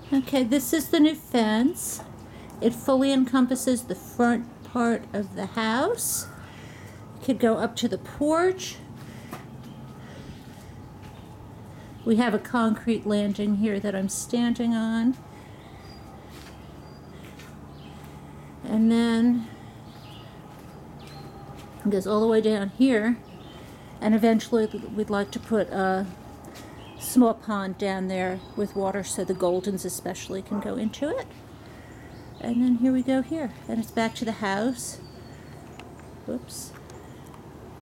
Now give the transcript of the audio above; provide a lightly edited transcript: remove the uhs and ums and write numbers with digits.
Okay, this is the new fence. It fully encompasses the front part of the house. It could go up to the porch. We have a concrete landing here that I'm standing on. And then it goes all the way down here. And eventually we'd like to put a small pond down there with water so the Goldens especially can go into it. And then here we go here. And it's back to the house. Whoops.